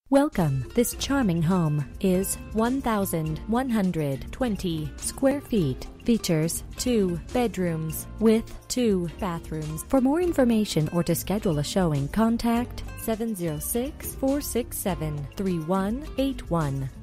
Welcome. This charming home is 1,120 square feet. Features 2 bedrooms with 2 bathrooms. For more information or to schedule a showing, contact 706-467-3181.